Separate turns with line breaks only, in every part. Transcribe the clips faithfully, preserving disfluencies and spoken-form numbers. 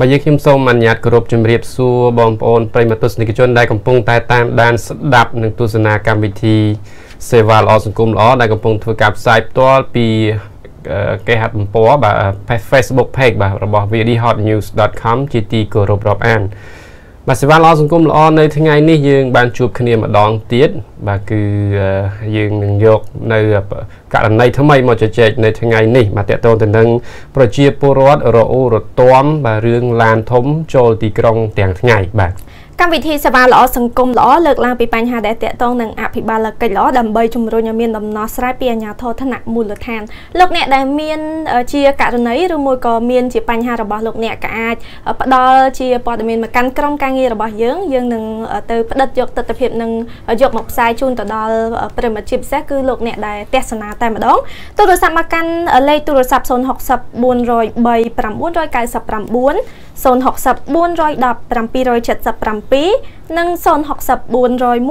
Bây giờ khi xong anh nhạt group chấm riệp xua bom ôn primatus này chọn đại cầm pung tai tam đan đạp nâng tu sna cam vị thi Seva lo sung cung lo đại cầm pungធ្វើការផ្សាយផ្ទាល់ពីគេហទំព័របាទ Facebook page បាទរបស់ วี ดี ฮอต นิวส์ ដอท คอม ជាទីគោរពរាប់អានបាទសេវាល្អសង្គមល្អនៅថ្ងៃនេះយើងបានជួបគ្នាម្ដងទៀតបាទគឺយើងនឹងយកនៅករណីថ្មីមកជជែកនៅថ្ងៃនេះបាទតកតងទៅនឹងប្រជាពលរដ្ឋរអ៊ូរទាំបាទរឿងឡានធំចូលទីក្រុងទាំងថ្ងៃបាទកម្មវិធីសេវាល្អសង្គមល្អលើកឡើងពីបញ្ហាដែលតកតងនឹងអភិបាលកិច្ចល្អដើម្បីជំរុញឲ្យមានដំណោះស្រាយពីអាជ្ញាធរថ្នាក់មូលដ្ឋានលោកអ្នកដែលមានជាករណីឬមួយក៏មានជាបញ្ហារបស់លោកអ្នកក៏អាចផ្ដល់ជាព័ត៌មានមកកាន់ក្រុមការងាររបស់យើងយើងនឹងទៅផ្ដិតយកទស្សនវិជ្ជានឹងយកមកផ្សាយជូនទៅដល់ប្រិមត្តជាពិសេសគឺលោកអ្នកដែលទស្សនាតែម្ដងទូរស័ព្ទមកកាន់លេខទូរស័ព្ទ 0 6 0 4 0 3 9 9 9 9 0 6 4 1 7 7 7 និង 0 6 4 0 1 9 9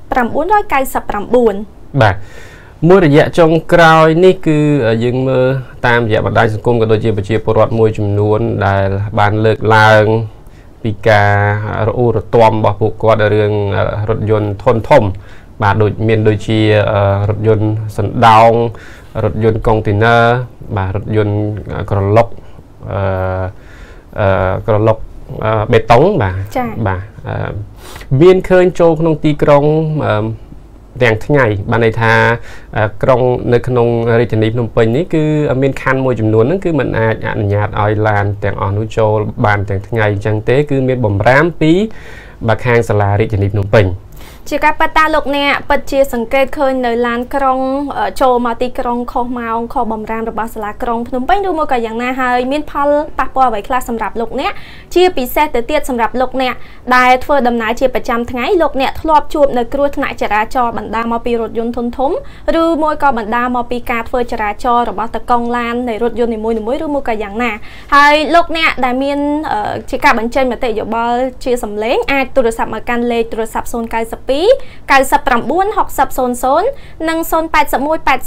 បាទមួយរយៈចុងក្រោយនេះគឺយើងមើលតាមរយៈបណ្ដាញសង្គមក៏ដូចជាប្រជាពលរដ្ឋមួយចំនួនដែលបានលើកឡើងពីការរអ៊ូរទាំរបស់ពួកគាត់រឿងរថយន្តធុនធំបាទដូចមានដូចជារថយន្តសណ្ដោងរថយន្តកុងតេន័របាទរថយន្តក្រឡុកអឺអឺក្រឡុកបេតុងបាទបាទមានឃើញចូលក្នុងទីក្រុងទាំងថ្ងៃបានន័យថាក្រុងនៅក្នុងរាជធានីភ្នំពេញនេះគឺមានខណ្ឌមួយចំនួនហ្នឹងគឺมันអាចអនុញ្ញាតឲ្យឡានទាំងអស់នោះចូលបានទាំងថ្ងៃអញ្ចឹងទេគឺមានបំរាមពីបាទខាងសាលារាជធានីភ្នំពេញជាការប៉ាតាលោកអ្នកពិតជាសង្កេតឃើញនៅឡានក្រុងចូលមកទីក្រុងខុសម៉ោងខុសបំរាមរបស់សាលាក្រុងភ្នំពេញឬមកក៏យ៉ាងណាហើយមានផលប៉ះពាល់អ្វីខ្លះសម្រាប់លោកអ្នកជាពិសេសទៅទៀតសម្រាប់លោកអ្នកដែលធ្វើដំណើរជាប្រចាំថ្ងៃលោកអ្នកធ្លាប់ជួបនៅគ្រោះថ្នាក់ចរាចរណ៍បណ្ដាលមកពីរថយន្តធុនធំឬមួយក៏បណ្ដាលមកពីការធ្វើចរាចរណ៍របស់តកង់ឡាននៃរថយន្តនីមួយៗឬមួយក៏យ៉ាងណាហើយលោកអ្នកដែលមានជាការបញ្ចេញមតិយោបល់ជាសម្លេងអាចទូរស័ព្ទមកកាន់លេខទូរស័ព្ទ 0 9 2 9 6 0 0 និង 0 8 1 8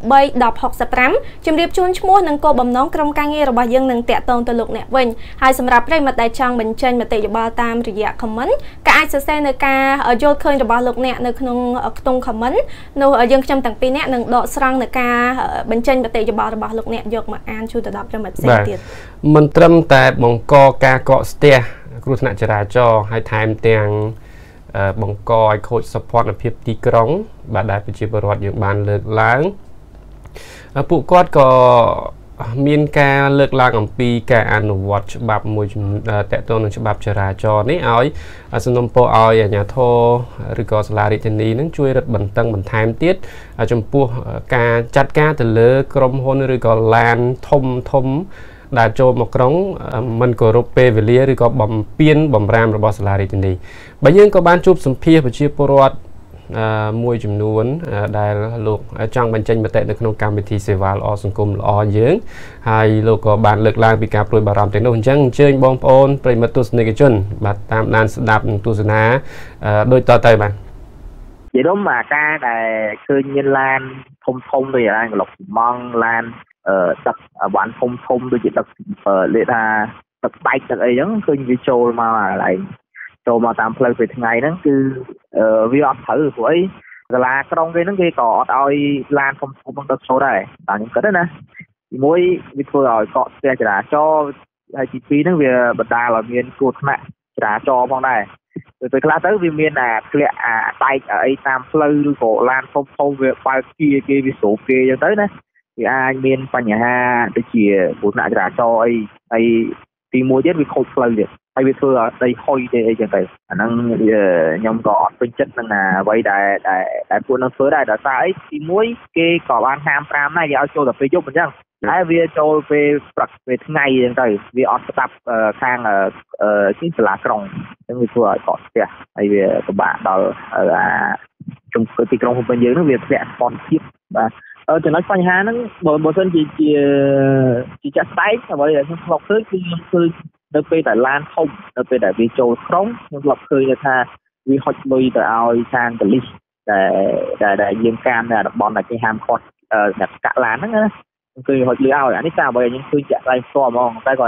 8 10 6 5ជំរាបជូនឈ្មោះនិងគោលបំណងក្រុមការងាររបស់យើងនឹងតាក់ទងទៅលោកអ្នកវិញហើយសម្រាប់ប្រិយមិត្តដែលចង់បញ្ចេញមតិយោបល់តាមរយៈ comment ក៏អាចសរសេរនៅការយល់ឃើញរបស់លោកអ្នកនៅក្នុងខ្ទង់ comment នោះយើងខ្ញុំទាំងពីរអ្នកនឹងដកស្រង់នៅការបញ្ចេញមតិយោបល់របស់លោកអ្នកយកមកអានជូនទៅដល់ប្រិយមិត្តផ្សេងទៀតមិនត្រឹមតែបង្កការកកស្ទះគ្រោះថ្នាក់ចរាចរណ៍ហើយថែមទាំងបង្កឲ្យខូចសោភ័ណភាពទីក្រុងបាទដែលប្រជាពលរដ្ឋយើងបានលើកឡើងពួកគាត់ក៏មានការលើកឡើងអំពីការអនុវត្តច្បាប់មួយតកតងនឹងច្បាប់ចរាចរណ៍នេះឲ្យសំណូមពរឲ្យអាជ្ញាធរឬក៏សាលារាជធានីនឹងជួយរឹតបន្តឹងបន្ថែមទៀតចំពោះការចាត់ការទៅលើក្រុមហ៊ុនឬក៏ឡានធំធំដែលចូលមកក្រុងមិនគោរពពេលវេលាឬក៏បំពេញបំរាមរបស់សាលារាជធានីបើយើងក៏បានជួបសម្ភាសប្រជាពលរដ្ឋមួយចំនួនដែលលោកចង់បញ្ចេញមតិនៅក្នុងកម្មវិធីសេវាល្អសង្គមល្អយើងហើយលោកក៏បានលើកឡើងពីការព្រួយបារម្ភទាំងនោះអញ្ចឹងអញ្ជើញបងប្អូនប្រិយមិត្តទស្សនិកជនបាទតាមដានស្ដាប់និងទស្សនាដូចតទៅបាទនិយាយរួមអាការដែលឃើញមានឡានធំធំដូចអាកន្លុកម៉ង់ឡានទឹកវ៉ាន់ធំធំដូចជាទឹកលេថាទឹកបែកទឹកអីចឹងឃើញវាចូលមកកន្លែងចូលមកតាមផ្លូវពេលថ្ងៃហ្នឹងគឺវាអត់ត្រូវព្រោះអីសាលាក្រុងគេហ្នឹងគេក៏អត់ឲ្យឡានធំធំដឹកចូលដែរតែខ្ញុំគិតណាទីមួយវាធ្វើឲ្យកកស្ទះចរាចរណ៍ហើយទីពីរហ្នឹងវាបណ្ដាលឲ្យមានគ្រោះថ្នាក់ចរាចរណ៍ផងដែរពេលខ្លះទៅវាមានអាធ្លាក់អាបែកអីតាមផ្លូវឬក៏ឡានធំធំវាបើកគៀគេវាស្រូបគេចឹងទៅណាវាអាចមានបញ្ហាដូចជាគ្រោះថ្នាក់ចរាចរណ៍អីហើយទីមួយទៀតវាខូចផ្លូវទៀតហើយវាធ្វើឲ្យដីហុយទេអីចឹងទៅអាហ្នឹងខ្ញុំក៏អត់ពេញចិត្តនឹងអ្វីដែលដែលពួកនឹងធ្វើដែរដោយសារអីទីមួយគេក៏បានហាមប្រាមដែរគេឲ្យចូលតែពេលយប់អញ្ចឹងតែវាចូលពេលព្រឹកពេលថ្ងៃអញ្ចឹងទៅវាអត់ស្ដាប់ខាងជាសាលាក្រុងអញ្ចឹងវាធ្វើឲ្យកកស្ទះហើយវាពិបាកដល់អាជុំទីក្រុងភ្នំពេញយើងហ្នឹងវាធ្លាក់ស្ពតភាពបាទចំណុចបញ្ហាហ្នឹងបើបើសិនជាជាជាចាក់ស្ដែងអ្វីដែលខ្ញុំធ្លាប់ឃើញគឺខ្ញុំឃើញនៅពេលដែលឡានធំនៅពេលដែលវាចូលក្រុងខ្ញុំធ្លាប់ឃើញថាវាហុចលុយទៅឲ្យខាងប៉ូលីសដែលដែលយាមកាមនៅតំបន់ដែលគេហាមឃាត់អ្នកកាក់ឡានហ្នឹងណាខ្ញុំឃើញហុចលុយឲ្យអានេះតាមអ្វីខ្ញុំឃើញចាក់ស្ដែងផ្ទាល់ហ្មងតែគាត់ណា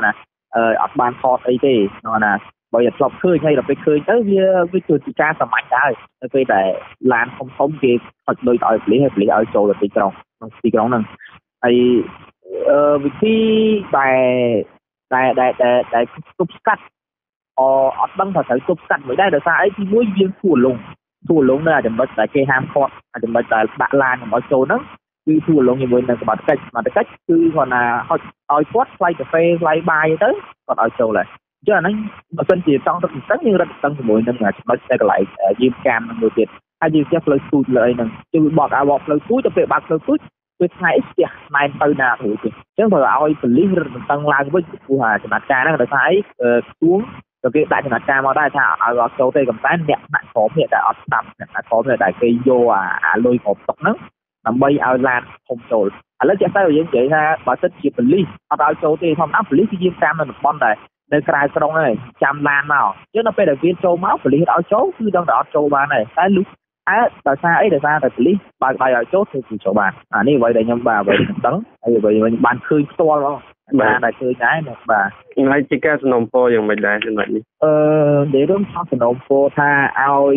អត់បានថតអីទេណាបើយកធ្លាប់ឃើញហើយដល់ពេលឃើញទៅវាវាគឺជាការសម្អាតដែរនៅពេលដែលឡានធំធំគេខុចដូចឲ្យប៉ូលីសហើយប៉ូលីសឲ្យចូលទៅទីក្រុងក្នុងទីក្រុងហ្នឹងហើយវិធីដែលដែលដែលដែលទប់ស្កាត់អអត់ដឹងថាត្រូវទប់ស្កាត់មិនដែរដោយសារអីទីមួយវាធូរលងធូរលងនៅចំណុចដែលគេហាមឃាត់ចំណុចដែលដាក់ឡានកុំឲ្យចូលហ្នឹងគឺធូរលងជាមួយនឹងសមត្ថកិច្ចសមត្ថកិច្ចគឺគាត់ណាហុចឲ្យគាត់ថ្លៃកាហ្វេថ្លៃបាយទៅគាត់ឲ្យចូលហើយអញ្ចឹងអាហ្នឹងបើសិនជាចង់រត់ទៅយើងរត់ទៅជាមួយនឹងចំណុចតែកន្លែងយាមកាមនឹងមួយទៀតហើយយើងចេះផ្លូវទូចលើអីហ្នឹងជួយបកអាវផ្លូវទូចទៅពេលបើកផ្លូវទូចពេលថ្ងៃស្ទះណែនទៅណាទៅទៀតអញ្ចឹងបើឲ្យប៉ូលីសរត់បន្តឡើងវិញព្រោះអាចំណាត់ការហ្នឹងដោយសារអីខ្ទួងទៅគេដាក់ចំណាត់ការមកដែរថាឲ្យអត់ចូលទេកំតែអ្នកដាក់ក្រមនេះតែអត់ស្ដាប់អ្នកដាក់ក្រមនេះដែលគេយកអាអាលុយក្រមតុកហ្នឹងដើម្បីឲ្យឡានធំចូលឥឡូវចេះទៅយើងនិយាយថាបើសិនជាប៉ូលីសអត់ឲ្យចូលទេធម្មតាប៉ូលីសគេយាមតាមនៅតំបន់ដែរនៅក្រៅក្រុងហ្នឹងចាំឡានមកអញ្ចឹងដល់ពេលដែលវាចូលមកប៉ូលីសឲ្យចូលគឺដឹងតែអត់ចូលបានដែរតែលុះអើដោយសារអីដោយសារតែប៉ូលីសបើកដៃឲ្យចូលគឺគឺចូលបានអានេះអ្វីដែលខ្ញុំបាទអ្វីខ្ញុំដឹងហើយអ្វីវិញបានឃើញផ្ទាល់ហ្មងបាទតែឃើញដែរបាទ
ហើយជាការសំណូមពរយ៉ាងម៉េចដែរចំណុចនេះ
អឺនិយាយរួមសំណូមពរថាឲ្យ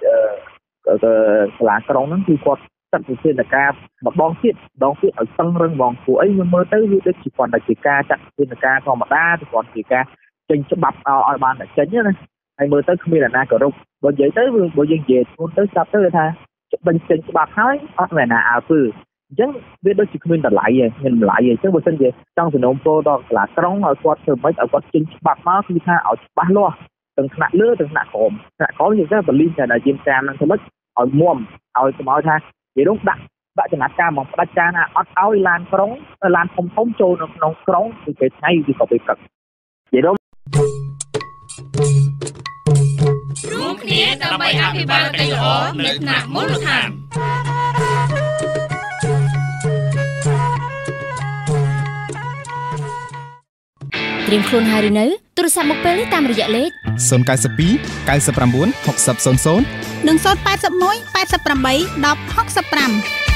សាលាក្រុងហ្នឹងគឺគាត់ចាត់វិធានការម្ដងទៀតម្ដងទៀតឲ្យស្ទឹងរឹងហ្មងព្រោះអីខ្ញុំមើលទៅវាដូចជាគាត់តែជាការចាត់វិធានការធម្មតាគឺគាត់ជាការចេញច្បាប់ឲ្យបានតែចេញណាហើយមើលទៅគ្មានអ្នកណាគោរពបើនិយាយទៅបើយើងនិយាយធ្ងន់ទៅស្ដាប់ទៅថាបញ្ចេញច្បាប់ហើយអត់មានអ្នកណាអើពើអញ្ចឹងវាដូចជាគ្មានតម្លៃទេមានតម្លៃទេអញ្ចឹងបើសិនជាចង់សំណូមពរដល់សាលាក្រុងឲ្យគាត់ធ្វើម៉េចឲ្យគាត់ចេញច្បាប់មកគឺថាឲ្យច្បាស់លាស់ទាំងថ្នាក់លើទាំងថ្នាក់ក្រោមថ្នាក់ក្រោមនិយាយទៅបលីនតែយាមតាមនឹងធ្វើម៉េចឲ្យមុំឲ្យកុំឲ្យថានិយាយនោះដាក់ដាក់ចំណាត់ការមកផ្ដាច់ការណាអត់ឲ្យឡានក្រុងឡានធំធំចូលនៅក្នុងក្រុងគឺពេលថ្ងៃគឺក៏ពេលព្រឹកនិយាយនោះ
រួមគ្នាដើម្បីអភិបាលកិច្ចល្អនៅថ្នាក់មូលដ្ឋាន
ត្រៀមខ្លួនហើយឬនៅទូរស័ព្ទមកពេលនេះតាមរយៈលេខ
ศูนย์ เก้า สอง เก้า เก้า หก หก ศูนย์ ศูนย์
និង ศูนย์ แปด หนึ่ง แปด แปด หนึ่ง หนึ่ง หก ห้า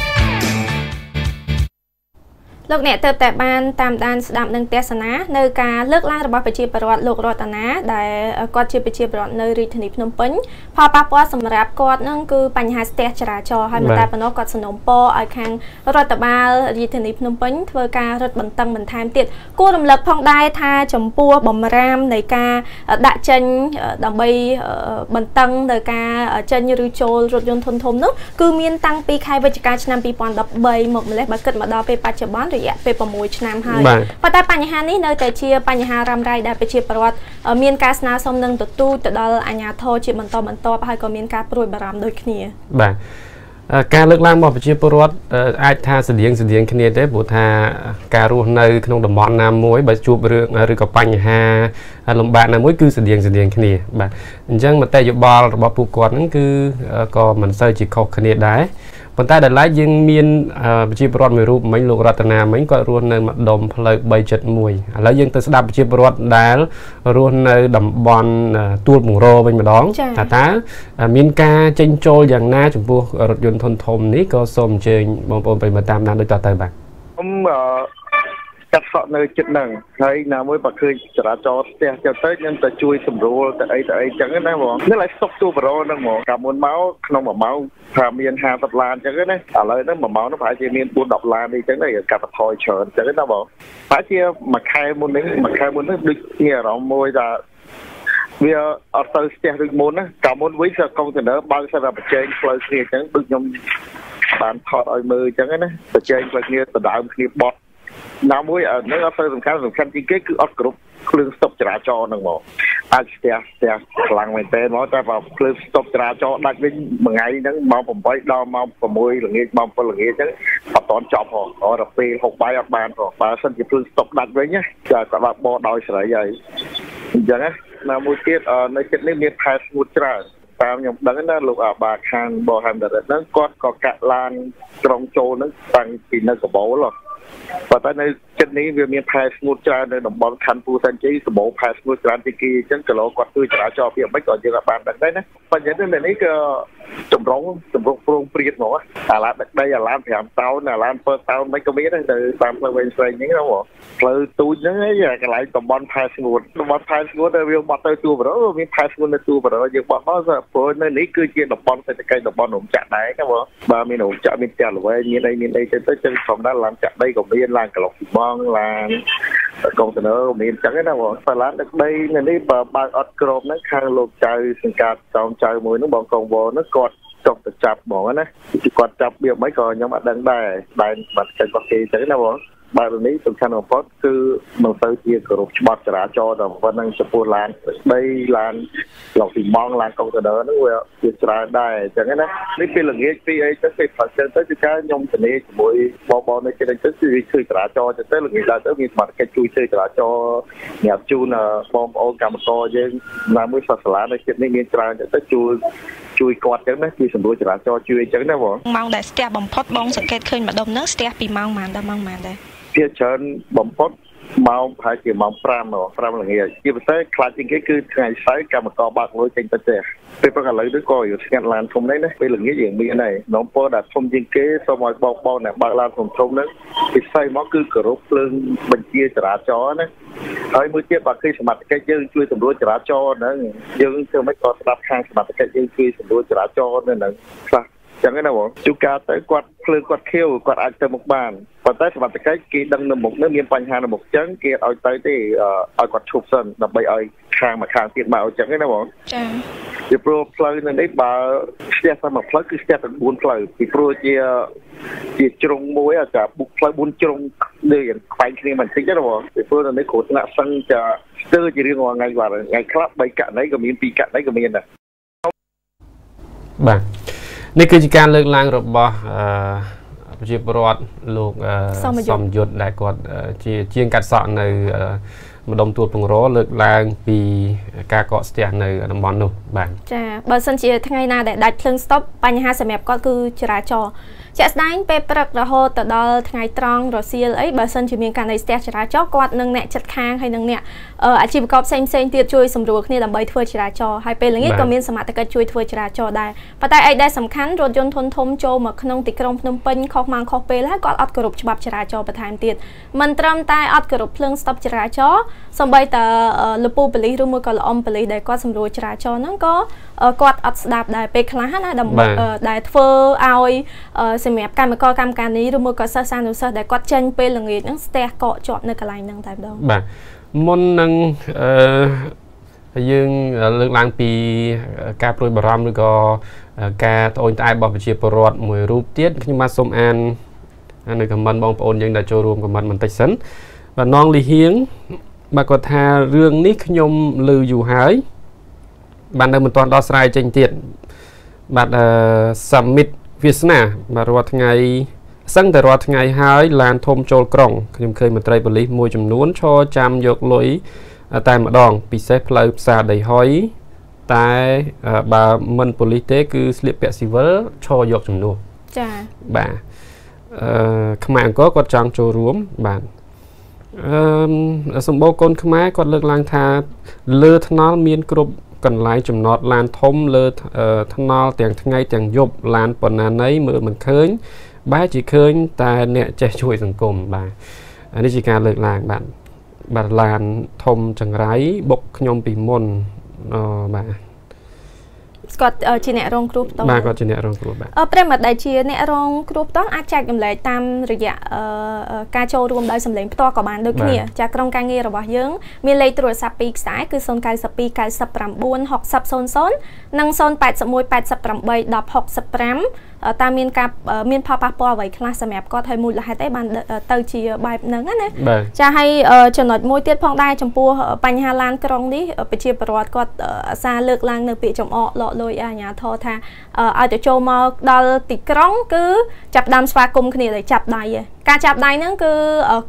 លោកអ្នកទៅតែបានតាមដានស្ដាប់នឹងទេសនានៅការលើកឡើងរបស់ប្រជាពលរដ្ឋលោករតនាដែលគាត់ជាប្រជាពលរដ្ឋនៅរាជធានីភ្នំពេញផលប៉ះពាល់សម្រាប់គាត់នឹងគឺបញ្ហាស្ទះចរាចរណ៍ហើយមិនតែប៉ុណ្ណោះគាត់សំណូមពរឲ្យខាងរដ្ឋបាលរាជធានីភ្នំពេញធ្វើការរឹតបន្តឹងបន្ថែមទៀតគួររំលឹកផងដែរថាចំពោះបំរាមនៃការដាក់ចេញដើម្បីបន្តឹងនៅការចេញឬចូលរថយន្តធុនធំនោះគឺមានតាំងពីខែវិច្ឆិកាឆ្នាំពីរពាន់ដប់បីមកម្លេះបើគិតមកដល់ពេលបច្ចុប្បន្នរយៈពេល6ឆ្នាំហើយប៉ុន្តែបញ្ហានេះនៅតែជាបញ្ហារ៉ាំរ៉ៃដែលប្រជាពលរដ្ឋមានការស្នើសុំនឹងទទូចទៅដល់អាជ្ញាធរជាបន្តបន្ទាប់ហើយក៏មានការព្រួយបារម្ភដូចគ្នា
បាទការលើកឡើងរបស់ប្រជាពលរដ្ឋអាចថាស្តៀងស្តៀងគ្នាទេព្រោះថាការរស់នៅក្នុងតំបន់ណាមួយបើជួបរឿងឬក៏បញ្ហាលំបាកណាមួយគឺស្តៀងស្តៀងគ្នាបាទអញ្ចឹងមតិយោបល់របស់ពួកគាត់ហ្នឹងគឺក៏មិនសូវជាខុសគ្នាដែរប៉ុន្តែដល់ឡែកយើងមានប្រជាពលរដ្ឋមួយរូបមិញលោករតនាមិញគាត់រស់នៅម្ដុំផ្លូវបីចិត្តមួយឥឡូវយើងទៅស្ដាប់ប្រជាពលរដ្ឋដែលរស់នៅតំបន់ទួលបង្រវិញម្ដងថាតើមានការចេញចូលយ៉ាងណាចំពោះរថយន្តធុនធំនេះក៏សូមអញ្ជើញបងប្អូនប្រិយមិត្តតាមដានដូចតទៅបាទ
ខ្ញុំកាត់សក់នៅចិត្តហ្នឹងហើយណាមួយបើឃើញចរាចរណ៍ផ្ទះចូលទៅខ្ញុំទៅជួយសម្រួលទៅអីទៅអីចឹងណាបងនេះឡើយស្តុកទូបរោហ្នឹងហ្មងកាលមុនមកក្នុងមួយម៉ោងថាមានហាសិបឡានចឹងណាឥឡូវហ្នឹងមួយម៉ោងនោះប្រហែលជាមានបួន ដប់ឡានអីចឹងដែរកាត់បន្ថយច្រើនចឹងណាបងប្រហែលជាមួយខែមុននេះមួយខែមុននេះដូចមានអារម្មណ៍មួយថាវាអត់ទៅស្ទះដូចមុនណាកាលមុនវិញគឺកុងតឺន័របើកសិនតែប្រជែងផ្លូវគ្នាចឹងដូចខ្ញុំបានថតឲ្យមើលចឹងណាប្រជែងផ្លូវគ្នាដដើមគ្នាបត់ណាមួយហ្នឹងអត់ទៅសំខាន់សំខាន់ជាងគេគឺអត់គ្រប់ភ្លើងស្តុបចរាចរណ៍ហ្នឹងមកអាចស្ទះស្ទះខ្លាំងមែនទេមកតែបើភ្លើងស្តុបចរាចរណ៍ដាច់វិញមួយថ្ងៃហ្នឹងម៉ោងប្រាំបីដល់ម៉ោងប្រាំមួយល្ងាចម៉ោងbảyល្ងាចហ្នឹងអត់តន់ចប់ហ៎អត់ដល់ពេលហូបបាយអត់បានហ៎បើសិនជាភ្លើងស្តុបដាច់វិញណាចាគាត់បើកបោដោយសេរីហើយអញ្ចឹងណាមួយទៀតនៅចិត្តនេះមានផែស្ងួតច្រើនតាមខ្ញុំដឹងណាលោកអាបាខានបោហាំដារ៉េតហ្នឹងគាត់ក៏កាក់ឡានក្រុងចូលហ្នឹងតាំងពីនៅកបោលប៉ុន្តែនៅចិត្តនេះវាមានផែស្ងួតច្រើននៅតំបន់ខណ្ឌពូសាន់ជ័យសម្បូរផែស្ងួតច្រើនទីគេអញ្ចឹងគីឡូគាត់ជួយចរាចរណ៍ពីមិនក៏យើងអាចបានដឹងដែរណាប៉ុន្តែនៅនេះក៏ចម្រងចម្រងប្រងព្រៀតមកអាឡានដឹកដីអាឡានប្រាំតោនអាឡានពើតោនមិនក៏មានទៅតាមផ្លូវវែងស្វែងហ្នឹងណាបងផ្លូវទូចហ្នឹងឯងកន្លែងតំបន់ផែស្ងួតតំបន់ផែស្ងួតតែវាបត់ទៅទូបរោមានផែស្ងួតនៅទូបរោយើងបត់មកព្រោះនៅនេះគឺជាតំបន់សេដ្ឋកិច្ចតំបន់រោងចក្រដែរណាបងបាទមានរោងចក្រមានផ្ទះល្វែងមានអីមានអីទៅទៅចឹងធម្មតាឡានចាក់ដីក៏មានឡានក្លុកពីបងឡានកុងតឺន័រមានចឹងណាបងតែឡានដឹកដីនៅនេះបើបើកអត់ក្របហ្នឹងខាងលោកចៅសង្កាត់ចောင်းចៅមួយហ្នឹងបងកងវហ្នឹងគាត់ចង់ទៅចាប់ហ្មងណាគាត់ចាប់វាមិនក៏ខ្ញុំអត់ដឹងដែរតែបាត់ចិត្តគាត់គេចឹងណាបងបើនេះសំខាន់បំផុតគឺមិនទៅជាគោរពច្បាប់ចរាចរណ៍តែប៉ុណ្្នឹងចំពោះឡានដីឡានលោកពីម៉ងឡានកុងតឺន័រហ្នឹងវាជាច្រើនដែរអញ្ចឹងណានេះពេលល្ងាចពីអីទៅពេលផ្លាស់ទៅទៅគឺការខ្ញុំទនីជាមួយបងបងនៅចិត្តទៅគឺជួយចរាចរណ៍ទៅល្ងាចឡើងទៅមានសមត្ថកិច្ចជួយជួយចរាចរណ៍ញ៉ាំជូនបងប្អូនកម្មករយើងណាមួយសាសាឡានៅចិត្តនេះមានច្រើនទៅជួយជួយគាត់ចឹងណាជាសម្រួលចរាចរណ៍ជួយអញ្ចឹងណាបង
ម៉ោងដែលស្ទះបំផុតបងសង្កេតឃើញម្ដុំហ្នឹងស្ទះពីម៉ោងប៉ុន្មានដល់ម៉ោងប៉ុន្មានដែរ
ជាច្រើនបំផុតម៉ោងប្រហែលជាម៉ោង5ម៉ោង5ល្ងាចជាពិសេសខ្លាចជាងគេគឺថ្ងៃសៅរ៍កម្មករបើកលុយចេញទៅផ្ទះពេលព្រឹកឥឡូវនេះក៏ស្ងាត់ឡានធំនេះណាពេលល្ងាចយើងមានហើយនំពោដែលធំជាងគេសូមឲ្យបងបងអ្នកបើកឡានធំធំហ្នឹងពិសេសមកគឺគោរពភ្លើងបញ្ជាចរាចរណ៍ណាហើយមួយទៀតបើគឺសមត្ថកិច្ចយើងជួយសម្រួលចរាចរណ៍ហ្នឹងយើងធ្វើមិនក៏ស្ដាប់ខាងសមត្ថកិច្ចយើងជួយសម្រួលចរាចរណ៍នៅហ្នឹងខ្លះចឹងណាបងជួការទៅគាត់ភ្លើងគាត់ខៀវគាត់អាចទៅមុខបានប៉ុន្តែសមត្ថកិច្ចគេដឹងនៅមុខនោះមានបញ្ហានៅមុខចឹងគេឲ្យទៅទេឲ្យគាត់ឈប់សិនដើម្បីឲ្យខាងមួយខាងទៀតមកឲ្យចឹងណាបង
ចា៎
ពីព្រោះផ្លូវនៅនេះបើស្ទះតែមួយផ្លូវគឺស្ទះទាំងបួនផ្លូវពីព្រោះជាជាជ្រុងមួយអាចាបុកផ្លូវបួនជ្រុងដូចខ្វែងគ្នាបន្តិចណាបងពីព្រោះនៅនេះគ្រោះថ្នាក់សឹងចាស្ទើរជារៀងរាល់ថ្ងៃបាទថ្ងៃខ្លះបីករណីក៏មានពីរករណីក៏មានដែរ
បាទនេះគឺជាការលើកឡើងរបស់ប្រជាពលរដ្ឋលោកសំយុទ្ធដែលគាត់ជាជាងកាត់សក់នៅម្ដុំទួលពងរលើកឡើងពីការកកស្ទះនៅតំបន់នោះបាទ
ចាបើសិនជាថ្ងៃណាដែលដាច់ភ្លើងស្តុបបញ្ហាសម្រាប់គាត់គឺចរាចរណ៍ជាក់ស្ដែងពេលព្រឹករហូតទៅដល់ថ្ងៃត្រង់រសៀលអីបើសិនជាមានករណីស្ទះចរាចរណ៍គាត់នឹងអ្នកចិត្តខាងហើយនឹងអ្នកអាជីវករផ្សេងផ្សេងទៀតជួយសម្រួលគ្នាដើម្បីធ្វើចរាចរណ៍ហើយពេលល្ងាចក៏មានសមត្ថកិច្ចជួយធ្វើចរាចរណ៍ដែរប៉ុន្តែអីដែលសំខាន់រថយន្តធុនធំចូលមកក្នុងទីក្រុងភ្នំពេញខុសម៉ោងខុសពេលហើយគាត់អត់គោរពច្បាប់ចរាចរណ៍បន្ថែមទៀតមិនត្រឹមតែអត់គោរពភ្លើងស្តុបចរាចរណ៍សូម្បីតែលពូប៉ូលីសឬមួយក៏ល្អំប៉ូលីសដែលគាត់សម្រួលចរាចរណ៍ហ្នឹងក៏គាត់អត់ស្ដាប់ដែរពេលខ្លះណាដើម្បីដែលធ្វើឲ្យសម្រាប់កម្មករកម្មការនេះឬមួយក៏សិស្សសានុសិស្សដែលគាត់ចេញពេលល្ងាចហ្នឹងស្ទះកកជាប់នៅកន្លែងហ្នឹងតែម្ដង
បាទមុននឹងអឺយើងលើកឡើងពីការព្រួយបារម្ភឬក៏ការត្អូញត្អែររបស់ប្រជាពលរដ្ឋមួយរូបទៀតខ្ញុំបាទសូមអាននៅខមមិនបងប្អូនយើងដែលចូលរួមខមមិនបន្តិចសិនបាទនងលីហៀងបាទគាត់ថារឿងនេះខ្ញុំឮយូរហើយបាននៅមិនទាន់ដោះស្រាយចេញទៀតបាទអឺសាមិតវាសនាបាទរាល់ថ្ងៃសឹងតែរាល់ថ្ងៃហើយឡានធំចូលក្រុងខ្ញុំឃើញមន្ត្រីប៉ូលីសមួយចំនួនឈរចាំយកលុយតែម្ដងពិសេសផ្លូវផ្សារដីហុយតែបើមិនប៉ូលីសទេគឺស្លៀកពាក់ស៊ីវិលឈរយកជំនួស
ចា៎
បាទអឺខ្មែរអង្គរគាត់ចង់ចូលរួមបាទអឺសម្បូរកូនខ្មែរគាត់លើកឡើងថាលើថ្នល់មានគ្រប់កន្លែងចំណតឡានធំលើថ្នល់ទាំងថ្ងៃទាំងយប់ឡានប៉ុណ្ណាណីមើលមិនឃើញបែរជាឃើញតែអ្នកចេះជួយសង្គមបាទនេះជាការលើកឡើងបាទបាទឡានធំចង្រៃបុកខ្ញុំពីមុនអូបាទ
គាត់ជាអ្នករងគ្រោះផ្ទាល់
បាទគាត់ជាអ្នករងគ្រោះបាទ
អឺប្រិមត្តដែលជាអ្នករងគ្រោះផ្ទាល់អាចចែករំលែកតាមរយៈការចូលរួមដោយសម្លេងផ្ទាល់ក៏បានដូចគ្នាចាក្រុមការងាររបស់យើងមានលេខទូរស័ព្ទពីរខ្សែគឺ 0 9 2 9 9 6 0 0 និង 0 8 1 8 8 1 0 6 5តើមានការមានផលប៉ះពាល់អ្វីខ្លះសម្រាប់គាត់ហើយមូលហេតុអីបានទៅជាបែបហ្នឹងណាចាហើយចំណុចមួយទៀតផងដែរចំពោះបញ្ហាឡានក្រុងនេះប្រជាពលរដ្ឋគាត់អាសាលើកឡើងនៅពាក្យចំអកលក់លុយអាជ្ញាធរថាឲ្យទៅចូលមកដល់ទីក្រុងគឺចាប់ដើមស្វាគមន៍គ្នាដោយចាប់ដៃការចាប់ដៃហ្នឹងគឺគាត់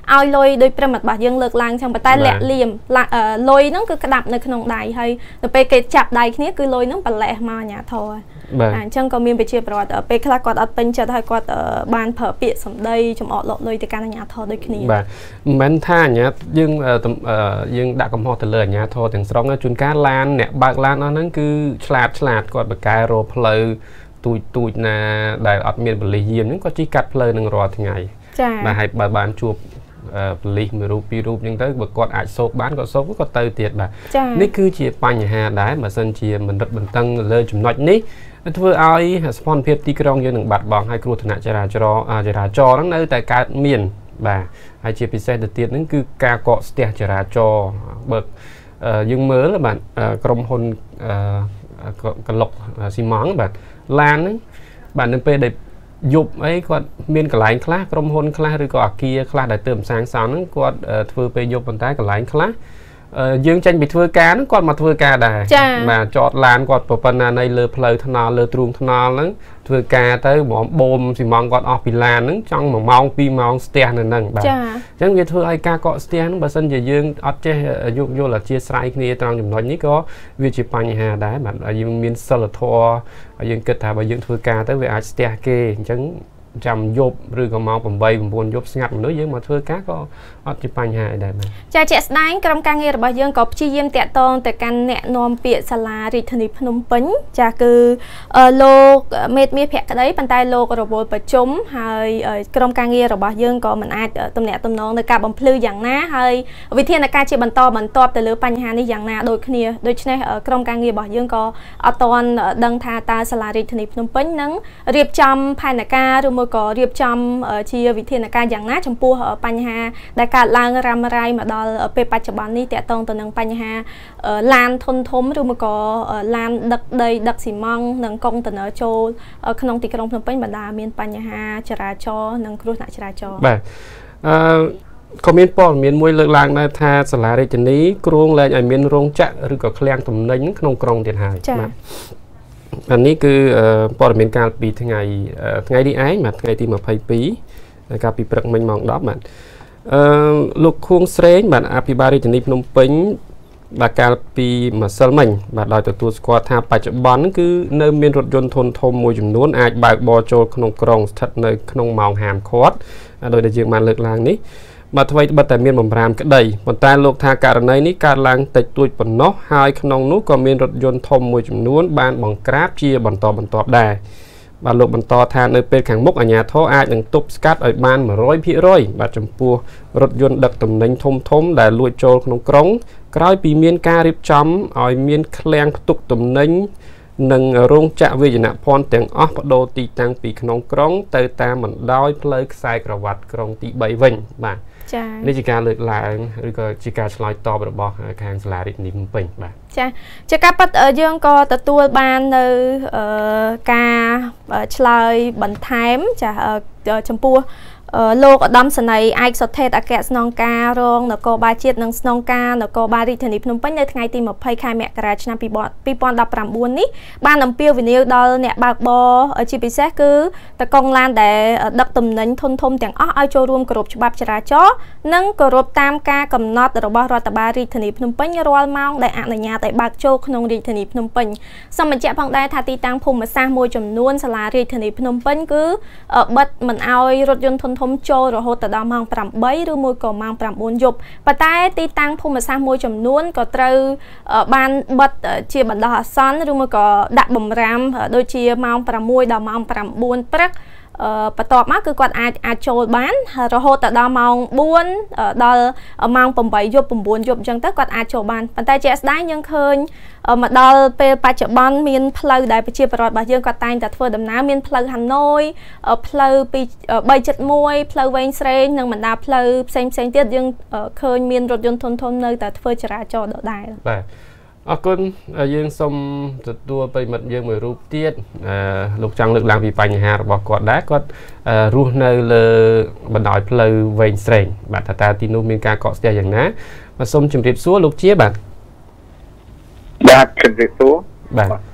ឲ្យលុយដោយប្រិមត្តរបស់យើងលើកឡើងចឹងប៉ុន្តែលាក់លៀមលុយហ្នឹងគឺក្តាប់នៅក្នុងដៃហើយទៅពេលគេចាប់ដៃគ្នាគឺលុយហ្នឹងប្រឡេះមកអាញាធរអញ្ចឹងក៏មានប្រជាពលរដ្ឋពេលខ្លះគាត់អត់ពេញចិត្តហើយគាត់បានប្រើពាក្យសម្ដីចំអកលក់លុយទៅកាន់អាញាធរដូចគ្នា
បាទមិនមែនថាអាញាយើងយើងដាក់កំហុសទៅលើអាញាធរទាំងស្រុងជួនកាលឡានអ្នកបើកឡានអស់ហ្នឹងគឺឆ្លាតឆ្លាតគាត់បកកែរោផ្លូវទូចទូចណាដែលអត់មានបលិសយាមហ្នឹងគាត់ជិះកាត់ផ្លូវនឹងរាល់ថ្ងៃ
ចា៎
បាទហើយបើបានជួបបលិសមួយរូបពីររូបអញ្ចឹងទៅបើគាត់អាចសោកបានគាត់សោកគាត់ទៅទៀតបាទនេះគឺជាបញ្ហាដែរបើសិនជាមិនរឹតបន្តឹងលើចំណុចនេះធ្វើឲ្យស្ថានភាពទីក្រុងយើងនឹងបាត់បង់ហើយគ្រោះថ្នាក់ចរាចរណ៍ចរាចរណ៍ហ្នឹងនៅតែកើតមានបាទហើយជាពិសេសទៅទៀតហ្នឹងគឺការកកស្ទះចរាចរណ៍បើយើងមើលបាទក្រុមហ៊ុនកឡុកស៊ីម៉ង់បាទឡានហ្នឹងបាទនៅពេលដែលយប់អីគាត់មានកន្លែងខ្លះក្រុមហ៊ុនខ្លះឬក៏អាគារខ្លះដែលទើបសាងសង់ហ្នឹងគាត់ធ្វើពេលយប់ប៉ុន្តែកន្លែងខ្លះយើងចេញពីធ្វើការហ្នឹងគាត់មកធ្វើការដែរបាទចតឡានគាត់ប្រប៉ុណ្ណានៃលើផ្លូវថ្នល់លើទ្រូងថ្នល់ហ្នឹងធ្វើការទៅហ្មងបូមស៊ីម៉ង់គាត់អស់ពីឡានហ្នឹងចង់មួយម៉ោងពីរម៉ោងស្ទះនៅហ្នឹងបាទអញ្ចឹងវាធ្វើឲ្យការកកស្ទះហ្នឹងបើសិនជាយើងអត់ចេះយោគយល់អធិស្ស្រ័យគ្នាត្រង់ចំណុចនេះក៏វាជាបញ្ហាដែរបាទយើងមានសិលធម៌យើងគិតថាបើយើងធ្វើការទៅវាអាចស្ទះគេអញ្ចឹងចាំយប់ឬក៏ម៉ោងeight nineយប់ស្ងាត់មនុស្សយើងមកធ្វើការក៏អត់ជាបញ្ហាអីដែរបាទ
ចាជាក់ស្ដែងក្រុមការងាររបស់យើងក៏ព្យាយាមតាក់ទងទៅកាន់អ្នកនាំពាក្យសាលារាជធានីភ្នំពេញចាគឺលោកមេតមាសភក្តីប៉ុន្តែលោករវល់ប្រជុំហើយក្រុមការងាររបស់យើងក៏មិនអាចទំនាក់ទំនងនៅការបំភ្លឺយ៉ាងណាហើយវិធានការជាបន្តបន្ទាប់ទៅលើបញ្ហានេះយ៉ាងណាដូចគ្នាដូច្នេះក្រុមការងាររបស់យើងក៏អត់ទាន់ដឹងថាតើសាលារាជធានីភ្នំពេញនឹងរៀបចំផែនការឬមួយក៏រៀបចំជាវិធានការយ៉ាងណាចំពោះបញ្ហាដែលកើតឡើងរ៉ាំរ៉ៃមកដល់ពេលបច្ចុប្បន្ននេះតាក់ទងទៅនឹងបញ្ហាឡានធុនធំឬមួយក៏ឡានដឹកដីដឹកស៊ីម៉ង់និងកុងតឺន័រចូលក្នុងទីក្រុងភ្នំពេញបណ្ដាមានបញ្ហាចរាចរណ៍និងគ្រោះថ្នាក់ចរាចរណ៍
បាទអឺក៏មានព័ត៌មានមួយលើកឡើងដែរថាសាលារាជធានីគ្រោងលែងឲ្យមានរោងចក្រឬក៏ឃ្លាំងទំនិញក្នុងក្រុងទៀតហើយបាទអានេះគឺព័ត៌មានកាលពីថ្ងៃថ្ងៃនេះឯងបាទថ្ងៃទីtwenty-twoកាលពីព្រឹកមិញម៉ោងtenបាទអឺលោកខួងស្រេងបាទអភិបាលរាជធានីភ្នំពេញបាទកាលពីម្សិលមិញបាទដោយទទួលស្គាល់ថាបច្ចុប្បន្នគឺនៅមានរថយន្តធុនធំមួយចំនួនអាចបើកបរចូលក្នុងក្រុងស្ថិតនៅក្នុងម៉ោងហាមឃាត់ដោយដែលយើងបានលើកឡើងនេះបាទថ្មីត្បិតតែមានបំរាមក្តីប៉ុន្តែលោកថាករណីនេះកើតឡើងតិចតួចប៉ុណ្ណោះហើយក្នុងនោះក៏មានរថយន្តធំមួយចំនួនបានបង្ក្រាបជាបន្តបន្ទាប់ដែរបាទលោកបន្តថានៅពេលខាងមុខអាជ្ញាធរអាចនឹងទប់ស្កាត់ឲ្យបានone hundred percent បាទចំពោះរថយន្តដឹកទំនិញធំធំដែលលួចចូលក្នុងក្រុងក្រោយពីមានការរៀបចំឲ្យមានឃ្លាំងផ្ទុកទំនិញនិងរោងចក្រវិជ្ជាភ័ណ្ឌទាំងអស់បដូរទីតាំងពីក្នុងក្រុងទៅតាមបណ្ដោយផ្លូវខ្សែក្រវ៉ាត់ក្រុងទីthreeវិញបាទ
ចា៎
នេះជាការលើកឡើងឬក៏ជាការឆ្លើយតបរបស់ខាងសាលារាជធានីភ្នំពេញបាទ
ចា៎ជាការពិតយើងក៏ទទួលបាននៅការឆ្លើយបន្ថែមចា៎ចំពោះលោកឧត្តមសេនីយ៍ឯកសុថេតអគ្គស្នងការរងនគរបាលជាតិនិងស្នងការនគរបាលរាជធានីភ្នំពេញនៅថ្ងៃទីtwentyខែមករាឆ្នាំtwo thousand nineteenនេះបានអំពាវនាវដល់អ្នកបើកបរជាពិសេសគឺតកង់ឡានដែលដឹកទំនិញធុនធំទាំងអស់ឲ្យចូលរួមគោរពច្បាប់ចរាចរណ៍និងគោរពតាមការកំណត់របស់រដ្ឋបាលរាជធានីភ្នំពេញរាល់ម៉ោងដែលអនុញ្ញាតឲ្យបើកចូលក្នុងរាជធានីភ្នំពេញសូមបញ្ជាក់ផងដែរថាទីតាំងភូមិសាស្ត្រមួយចំនួនសាលារាជធានីភ្នំពេញគឺបិទមិនឲ្យរថយន្តធុនធំចូលរហូតដល់ម៉ោងeightឬមួយក៏ម៉ោងnineយប់ប៉ុន្តែទីតាំងភូមិសាស្ត្រមួយចំនួនក៏ត្រូវបានបិទជាបណ្ដោះអាសន្នឬមួយក៏ដាក់បំរាមដូចជាម៉ោងsixដល់ម៉ោងnineព្រឹកបន្ទាប់មកគឺគាត់អាចអាចចូលបានរហូតដល់ម៉ោងfourដល់ម៉ោងeightយប់nineយប់អញ្ចឹងទៅគាត់អាចចូលបានប៉ុន្តែជាក់ស្ដែងយើងឃើញមកដល់ពេលបច្ចុប្បន្នមានផ្លូវដែលប្រជាពលរដ្ឋរបស់យើងគាត់តែងតែធ្វើដំណើរមានផ្លូវហាណូយផ្លូវពីthree seventy-oneផ្លូវវែងស្រេងនិងបណ្ដាផ្លូវផ្សេងផ្សេងទៀតយើងឃើញមានរថយន្តធុនធំនៅតែធ្វើចរាចរណ៍ដដែល
បាទអរគុណយើងសូមទទួលប្រិមិត្តយើងមួយរូបទៀតអឺលោកចង់លើកឡើងពីបញ្ហារបស់គាត់ដែរគាត់រស់នៅលើបណ្ដោយផ្លូវវែងស្រេងបាទថាតើទីនោះមានការកកស្ទះយ៉ាងណាបាទសូមជម្រាបសួរលោកជាបាទ
បាទជម្រាបសួរ
បាទ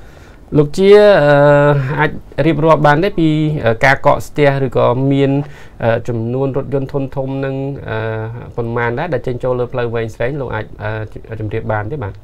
លោកជាអាចរៀបរាប់បានទេពីការកកស្ទះឬក៏មានចំនួនរថយន្តធុនធំនឹងប៉ុន្មានដែរដែលចេញចូលលើផ្លូវវែងស្រេងលោកអាចជម្រាបបានទេបាទ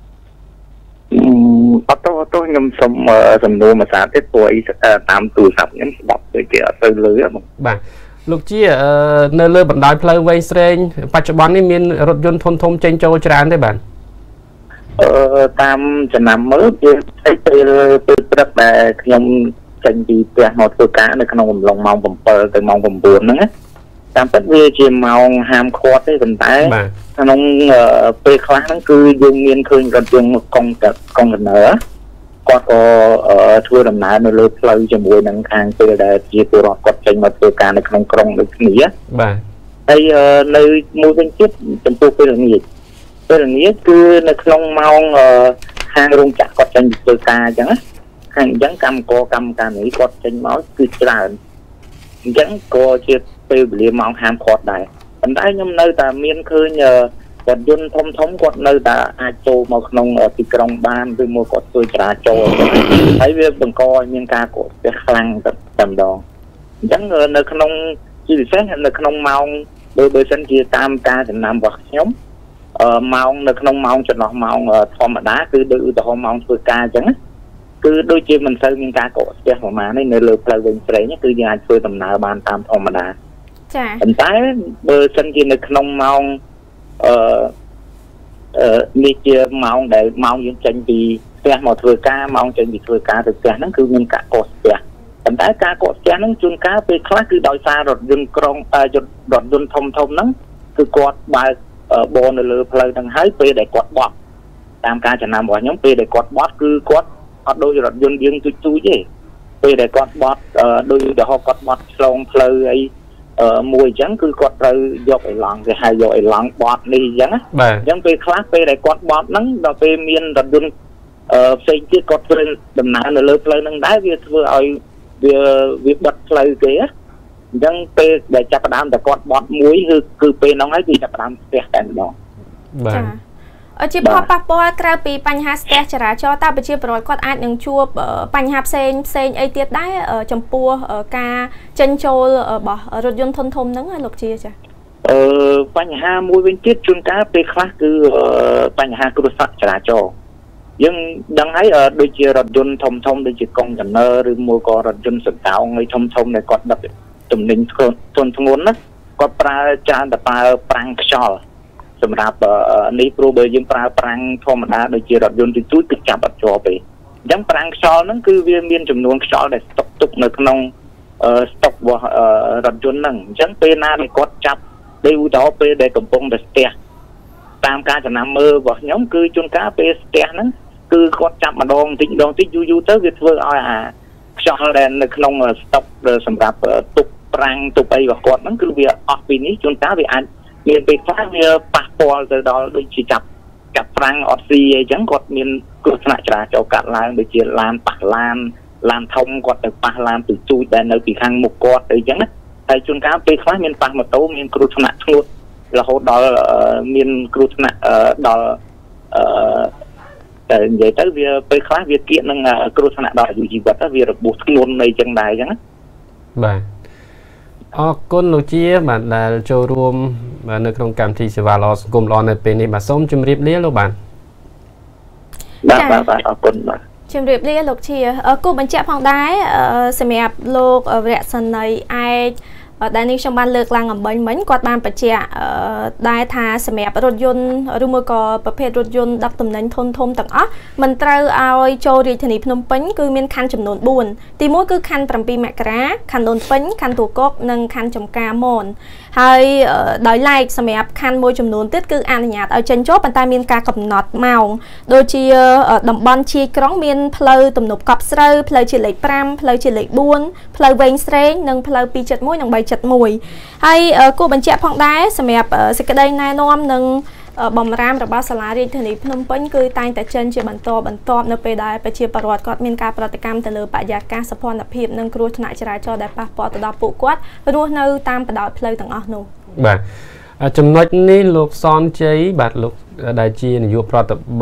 អត់ទៅអត់ទៅខ្ញុំសុំសំណួរមួយសារទៀតព្រោះអីតាមទូរស័ព្ទខ្ញុំស្ដាប់ដូចជាអត់ទៅលឺបង
បាទលោកជានៅលើបណ្ដោយផ្លូវវែងស្រេងបច្ចុប្បន្ននេះមានរថយន្តធុនធំចេញចូលច្រើនទេបាទ
អឺតាមចំណាំមើលវាស្អីពេលពេលព្រឹកដែលខ្ញុំចេញពីផ្ទះមកធ្វើការនៅក្នុងកំឡុងម៉ោង7ទៅម៉ោង9ហ្នឹងណាតាមពិតវាជាម៉ោងហាមឃាត់ទេប៉ុន្តែក្នុងពេលខ្លះហ្នឹងគឺយើងមានឃើញរថយន្តកុងកុងតឺន័រគាត់ក៏ធ្វើដំណើរនៅលើផ្លូវជាមួយនឹងខាងពេលដែលជាពលរដ្ឋគាត់ចេញមកធ្វើការនៅក្នុងក្រុងដូចគ្នា
បាទ
ហើយនៅមួយវិញទៀតចំពោះពេលល្ងាចពេលល្ងាចគឺនៅក្នុងម៉ោងខាងរោងចក្រគាត់ចេញពីធ្វើការអញ្ចឹងណាខាងអញ្ចឹងកម្មករកម្មការនេះគាត់ចេញមកគឺច្រើនអញ្ចឹងក៏ជាពេលវេលាម៉ោងហាមឃាត់ដែរប៉ុន្តែខ្ញុំនៅតែមានឃើញរថយន្តធំធំគាត់នៅតែអាចចូលមកក្នុងទីក្រុងបានឬមកគាត់ធ្វើចរាចរណ៍ហើយវាបង្កឲ្យមានការកកស្ទះខ្លាំងតែម្ដងអញ្ចឹងនៅក្នុងជាពិសេសនៅក្នុងម៉ោងបើបើសិនជាតាមការចំណាំរបស់ខ្ញុំអឺម៉ោងនៅក្នុងម៉ោងចន្លោះម៉ោងធម្មតាគឺដូចឧទាហរណ៍ម៉ោងធ្វើការអញ្ចឹងគឺដូចជាមិនសូវមានការកកស្ទះប្រហែលនេះនៅលើផ្លូវវិញស្រេងគឺយើងអាចធ្វើដំណើរបានតាមធម្មតា
ចា៎
ប៉ុន្តែបើសិនជានៅក្នុងម៉ោងអឺអឺនេះជាម៉ោងដែលម៉ោងយើងចេញពីផ្ទះមកធ្វើការម៉ោងចេញពីធ្វើការទៅផ្ទះហ្នឹងគឺមានការកកស្ទះប៉ុន្តែការកកស្ទះហ្នឹងជួនកាលពេលខ្លះគឺដោយសាររថយន្តក្រុងយន្តរថយន្តធំធំហ្នឹងគឺគាត់បើកបននៅលើផ្លូវហ្នឹងហើយពេលដែលគាត់បត់តាមការចំណាំរបស់ខ្ញុំពេលដែលគាត់បត់គឺគាត់អត់ដូចរថយន្តយើងទូចទូចទេពេលដែលគាត់បត់ដូចឧទាហរណ៍គាត់បត់ឆ្លងផ្លូវអីមួយអញ្ចឹងគឺគាត់ត្រូវយកអីឡង់គេហៅយកអីឡង់បត់នេះអញ្ចឹងណាអញ្ចឹងពេលខ្លះពេលដែលគាត់បត់ហ្នឹងដល់ពេលមានរថយន្តផ្សេងទៀតគាត់ធ្វើដំណើរនៅលើផ្លូវហ្នឹងដែរវាធ្វើឲ្យវាវាបិទផ្លូវគេណាអញ្ចឹងពេលដែលចាប់ផ្ដើមតែគាត់បត់មួយគឺគឺពេលហ្នឹងហើយគឺចាប់ផ្ដើមស្ទះតែម្ដង
បាទ
អជាផលប៉ះពាល់ក្រៅពីបញ្ហាស្ទះចរាចរណ៍តើប្រជាពលរដ្ឋគាត់អាចនឹងជួបបញ្ហាផ្សេងផ្សេងអីទៀតដែរចំពោះការចេញចូលរបស់រថយន្តធុនធំហ្នឹងហើយលោកជាចា
អឺបញ្ហាមួយវិញទៀតជួនកាលពេលខ្លះគឺបញ្ហាគ្រោះថ្នាក់ចរាចរណ៍យើងដឹងហើយដូចជារថយន្តធំធំដូចជាកុងតឺន័រឬមួយក៏រថយន្តសណ្ដោងអីធំធំដែលគាត់ដឹកទំនិញធ្ងន់ធ្ងន់ណាគាត់ប្រើច្រើនតែប្រើប្រាំងខ្យល់សម្រាប់នេះព្រោះបើយើងប្រើប្រាំងធម្មតាដូចជារថយន្តទូទៅចាប់អត់ជាប់ទេអញ្ចឹងប្រាំងខ្យល់ហ្នឹងគឺវាមានចំនួនខ្យល់ដែលស្តុកទុកនៅក្នុងស្តុករបស់រថយន្តហ្នឹងអញ្ចឹងពេលណាដែលគាត់ចាប់ដូចឧទាហរណ៍ពេលដែលកំពុងតែស្ទះតាមការចំណាំមើលរបស់ខ្ញុំគឺជួនកាលពេលស្ទះហ្នឹងគឺគាត់ចាប់ម្ដងតិចម្ដងតិចយូរយូរទៅវាធ្វើឲ្យអាខ្យល់ដែលនៅក្នុងស្តុកសម្រាប់ទុកប្រាំងទុកអីរបស់គាត់ហ្នឹងគឺវាអស់ពីនេះជួនកាលវាអាចមានពេលខ្លះវាប៉ះពាល់ទៅដល់ដូចជាចាប់ចាប់ប្រាំងអត់ស៊ីអីចឹងគាត់មានគ្រោះថ្នាក់ចរាចរណ៍កាត់ឡើងដូចជាឡានប៉ះឡានឡានធំគាត់ទៅប៉ះឡានទូទូចដែលនៅពីខាងមុខគាត់អីចឹងណាហើយជួនកាលពេលខ្លះមានប៉ះម៉ូតូមានគ្រោះថ្នាក់ធ្ងន់រហូតដល់មានគ្រោះថ្នាក់ដល់អឺតែនិយាយទៅវាពេលខ្លះវាគៀកនឹងគ្រោះថ្នាក់ដល់អាយុជីវិតវារបួសធ្ងន់អីចឹងដែរចឹងណា
បាទអរគុណលោកជាបាទដែលចូលរួមនៅក្នុងកម្មវិធីសេវាល្អសង្គមល្អនៅពេលនេះបាទសូមជម្រាបលាលោកបាទ
បាទបាទអរគុណបាទ
ជម្រាបលាលោកជាគូបញ្ជាក់ផងដែរសម្រាប់លោកវរៈសនីឯកដែលនេះខ្ញុំបានលើកឡើងអំបញ្ញមិញគាត់បានបញ្ជាក់ដែរថាសម្រាប់រថយន្តឬមួយក៏ប្រភេទរថយន្តដឹកទំនិញធុនធំទាំងអស់មិនត្រូវឲ្យចូលរាជធានីភ្នំពេញគឺមានខណ្ឌចំនួនបួនទីមួយគឺខណ្ឌប្រាំពីរមករាខណ្ឌដូនពេញខណ្ឌទួលគោកនិងខណ្ឌចំការមនហើយដោយឡែកសម្រាប់ខណ្ឌមួយចំនួនទៀតគឺអនុញ្ញាតឲ្យចេញចូលប៉ុន្តែមានការកំណត់ម៉ោងដូចជាតំបន់ជាយក្រុងមានផ្លូវទំនប់កប់ស្រូវផ្លូវជាលេខប្រាំផ្លូវជាលេខបួនផ្លូវវែងស្រេងនិងផ្លូវពីរjetមួយនិងបីjetមួយហើយគួរបញ្ជាក់ផងដែរសម្រាប់សេចក្តីណែនាំនិងបំរាមរបស់សាលារាជធានីភ្នំពេញគឺតែងតែចេញជាបន្តបន្ទាប់នៅពេលដែលប្រជាពលរដ្ឋគាត់មានការប្រតិកម្មទៅលើបរិយាកាសសុខភាពនិងគ្រោះថ្នាក់ចរាចរណ៍ដែលប៉ះពាល់ទៅដល់ពួកគាត់រស់នៅតាមបណ្ដោយផ្លូវទាំងអស់នោះ
បាទចំណុចនេះលោកសនជ័យបាទលោកដែលជានាយកប្រតិបត្តិ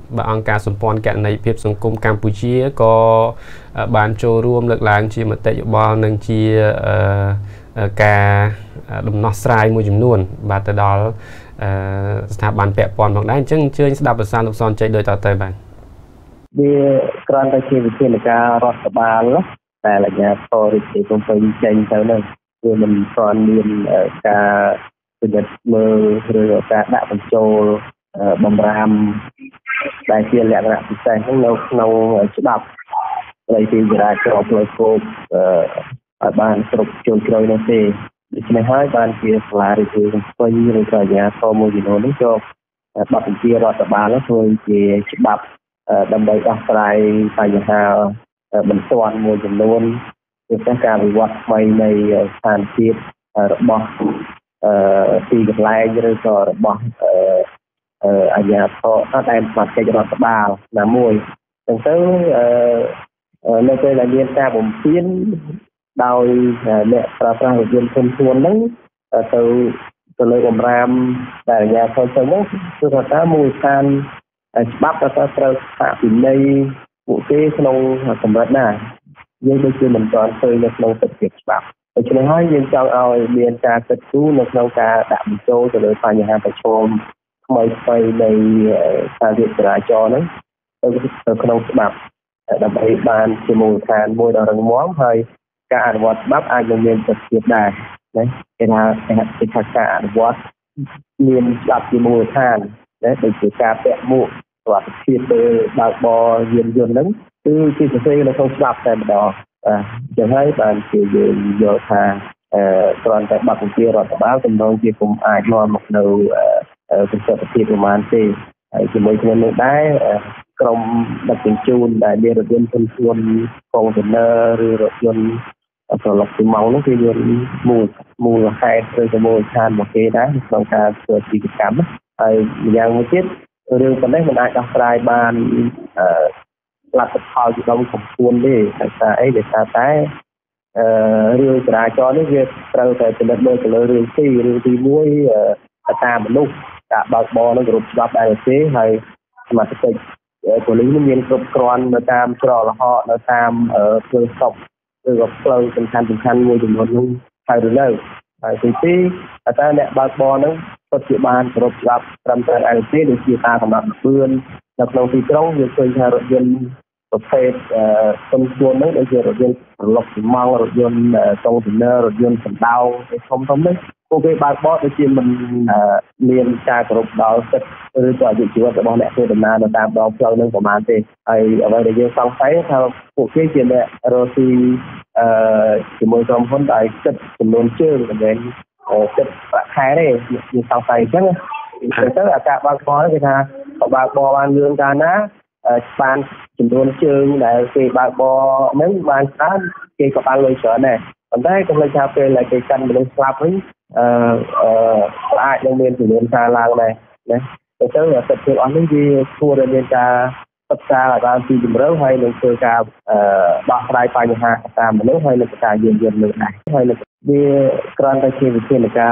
បាទអង្គការសម្ព័ន្ធគណនេយ្យភាពសង្គមកម្ពុជាក៏បានចូលរួមលើកឡើងជាមតិយោបល់និងជាការដំណោះស្រាយមួយចំនួនបាទទៅដល់ស្ថាប័នពាក់ព័ន្ធផងដែរអញ្ចឹងអញ្ជើញស្ដាប់ប្រសាសន៍លោកសនជ័យដូចតទៅបាទ
វាគ្រាន់តែជាវិធានការរដ្ឋបាលតែអាជ្ញាធររាជធានីភ្នំពេញចេញទៅនោះគឺមិនទាន់មានការពិនិត្យមើលឬការដាក់បញ្ចូលបំរាមដែលជាលក្ខណៈពិសេសហ្នឹងនៅក្នុងច្បាប់ស្តីពីចរាចរណ៍ផ្លូវគោកឲ្យបានគ្រប់ជ្រុងជ្រៅនោះទេដូច្នេះហើយបានជាសាលារាជធានីភ្នំពេញឬក៏អាជ្ញាធរមួយចំនួននេះក៏បទបញ្ជារដ្ឋបាលធ្វើជាច្បាប់ដើម្បីដោះស្រាយបញ្ហាបន្ទាន់មួយចំនួនជាពិសេសការវិវត្តថ្មីនៃស្ថានភាពរបស់ទីកន្លែងឬក៏របស់អាជ្ញាធរអត់ដែលស្មារតីរដ្ឋបាលណាមួយអញ្ចឹងទៅនៅពេលដែលមានការបំពេញដោយអ្នកប្រើប្រាស់រថយន្តធុនធ្ងន់ហ្នឹងទៅទៅលើបំរាមដែលអាជ្ញាធរទៅហ្នឹងគឺថាមូលដ្ឋានច្បាប់ថាត្រូវថាពិន័យពួកគេក្នុងកម្រិតណាយើងដូចជាមិនទាន់ឃើញនៅក្នុងទឹកជាច្បាប់ដូច្នេះហើយយើងចង់ឲ្យមានការគិតគូរនៅក្នុងការដាក់បញ្ចូលទៅលើបញ្ហាប្រឈមថ្មីថ្មីនៃការរៀបចរាចរណ៍ហ្នឹងទៅទៅក្នុងច្បាប់ដើម្បីបានជាមូលដ្ឋានមួយដ៏រឹងមាំហើយការអនុវត្តច្បាប់អាចនឹងមានប្រសិទ្ធភាពដែរណាគេថាគេថាការអនុវត្តមានច្បាប់ជាមូលដ្ឋានណាដូចជាការពាក់មួកសុវត្ថិភាពទៅបើកបរយានយន្តហ្នឹងគឺជាសរសេរនៅក្នុងច្បាប់តែម្ដងអញ្ចឹងហើយបានជាយើងយល់ថាគ្រាន់តែបទបញ្ជារដ្ឋបាលទំនងជាគុំអាចនាំមកនៅប្រសិទ្ធភាពប្រមាណទេហើយជាមួយគ្នានោះដែរក្រុមដឹកជញ្ជូនដែលមានរថយន្តធុនធ្ងន់កុងតឺន័រឬរថយន្តប្រឡប់ពីម៉ោងនោះគឺមានមូលមូលហេតុឬក៏មូលដ្ឋានរបស់គេដែរក្នុងការធ្វើអាជីវកម្មហើយម្យ៉ាងមួយទៀតរឿងប៉ុណ្ណេះមិនអាចដោះស្រាយបានលទ្ធផលជាដុំកំពួនទេតែថាអីដែលថាតែរឿងចរាចរណ៍នេះវាត្រូវតែពិនិត្យមើលទៅលើរឿងទីរឿងទីមួយតាមមនុស្សការបើកបរនឹងគោរពច្បាប់ដែរទេហើយសមត្ថកិច្ចប៉ូលីសនេះមានគ្រប់គ្រាន់នៅតាមច្រកល្ហកនៅតាមផ្លូវស្តុបឬក៏ផ្លូវសំខាន់សំខាន់មួយចំនួននោះហើយឬនៅហើយទីពីរតើអ្នកបើកបរនឹងពិតជាបានគោរពច្បាប់ត្រឹមត្រូវដែរទេដូចជាការកំណត់ល្បឿននៅក្នុងទីក្រុងយើងឃើញថារថយន្តប្រភេទធុនធ្ងន់ហ្នឹងដូចជារថយន្តប្រឡប់ពីម៉ោងរថយន្តកុងតឺន័ររថយន្តសម្ដៅធំធំនេះពួកគេបើកបរដូចជាមិនមានការគោរពដល់សិទ្ធិឬក៏អាយុជីវិតរបស់អ្នកធ្វើដំណើរនៅតាមដងផ្លូវនឹងប្រហែលទេហើយអ្វីដែលយើងសង្ស័យថាពួកគេជាអ្នករស់ស៊ីអឺជាមួយក្រុមហ៊ុនដោយគិតចំនួនជើងមិនមែនគិតប្រាក់ខែទេយើងសង្ស័យអញ្ចឹងទៅអាការបើកបរគេថាបើកបរបានលឿនកាលណាបានចំនួនជើងដែលគេបើកបរហ្នឹងបានច្រើនគេក៏បានលុយច្រើនដែរប៉ុន្តែកុំភ្លេចថាពេលដែលគេកាន់មនុស្សស្លាប់វិញអឺអឺអាចនឹងមានចំនួនការឡើងដែរណាទៅទៅអាសិទ្ធិភាពអស់នេះវាគួរតែមានការសិក្សាឲ្យបានទីជម្រៅហើយនឹងធ្វើការអឺដោះស្រាយបញ្ហាតាមមនុស្សហើយនឹងការយាមយាមលើដែរហើយនឹងវាគ្រាន់តែជាវិធានការ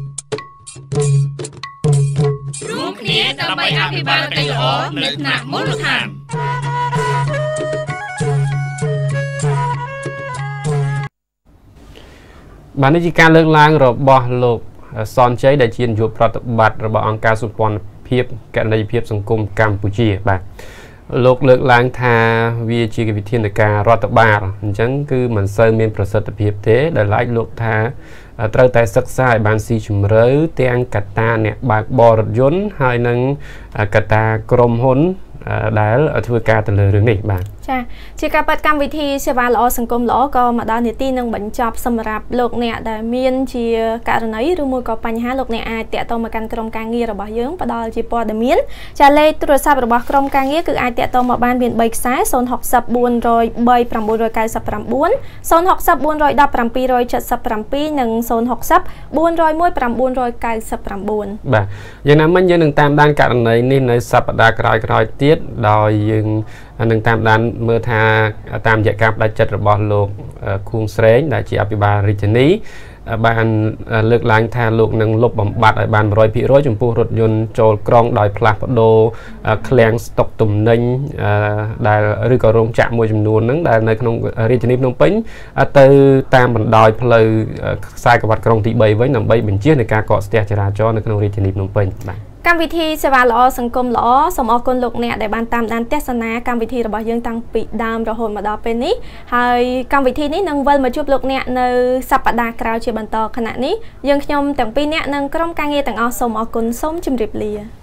រួមគ្នាដើម្បីអភិបាលកិច្ចល្អនៅថ្នាក់មូលដ្ឋាន
បាទនេះជាការលើកឡើងរបស់លោកសនជ័យដែលជានាយកប្រតិបត្តិរបស់អង្គការសម្ព័ន្ធភាពគណនេយ្យភាពសង្គមកម្ពុជាបាទលោកលើកឡើងថាវាជាវិធានការរដ្ឋបាលអញ្ចឹងគឺមិនសូវមានប្រសិទ្ធភាពទេដែលឡែកលោកថាត្រូវតែសិក្សាឲ្យបានស៊ីជម្រៅទាំងកត្តាអ្នកបើកបររថយន្តហើយនឹងកត្តាក្រុមហ៊ុនដែលធ្វើការទៅលើរឿងនេះបាទចាជាការបាត់កម្មវិធីសេវាល្អសង្គមល្អក៏មកដល់នាទីនឹងបញ្ចប់សម្រាប់លោកអ្នកដែលមានជាករណីឬមួយក៏បញ្ហាលោកអ្នកអាចតាក់ទងមកកាន់ក្រុមការងាររបស់យើងផ្ដល់ជាព័ត៌មានចាលេខទូរស័ព្ទរបស់ក្រុមការងារគឺអាចតាក់ទងមកបានមាន3ខ្សែ0 6 4 3 9 9 9 9 0 6 4 1 7 7 9 7 9 និង0 6 4 1 7 7 និង0 6 4 1 9 9 បាទយ៉ាងណាមិញយើងនឹងតាមដានករណីនេះនៅសប្តាហ៍ក្រោយៗទៀតដោយយើងនឹងតាមដានមើលថាតាមរយៈការបដិចិត្តរបស់លោកខួងស្រេងដែលជាអភិបាលរាជធានីបានលើកឡើងថាលោកនឹងលុបបំបត្តិឲ្យបាន một trăm phần trăm ចំពោះរថយន្តចូលក្រុងដោយផ្លាស់ប្ដូរឃ្លាំងស្តុកទំនិញដែលឬក៏រោងចក្រមួយចំនួនហ្នឹងដែលនៅក្នុងរាជធានីភ្នំពេញទៅតាមបណ្ដោយផ្លូវខ្សែក្រវ៉ាត់ក្រុងទី 3 វិញដើម្បីបញ្ជានៃការកកស្ទះចរាចរណ៍នៅក្នុងរាជធានីភ្នំពេញបាទ
កម្មវិធីសេវាល្អសង្គមល្អសូមអរគុណលោកអ្នកដែលបានតាមដានទស្សនាកម្មវិធីរបស់យើងតាំងពីដើមរហូតមកដល់ពេលនេះហើយកម្មវិធីនេះនឹងវិលមកជួបលោកអ្នកនៅសប្តាហ៍ក្រោយជាបន្តខណៈនេះយើងខ្ញុំទាំងពីរអ្នកនិងក្រុមការងារទាំងអស់សូមអរគុណសូមជម្រាបលា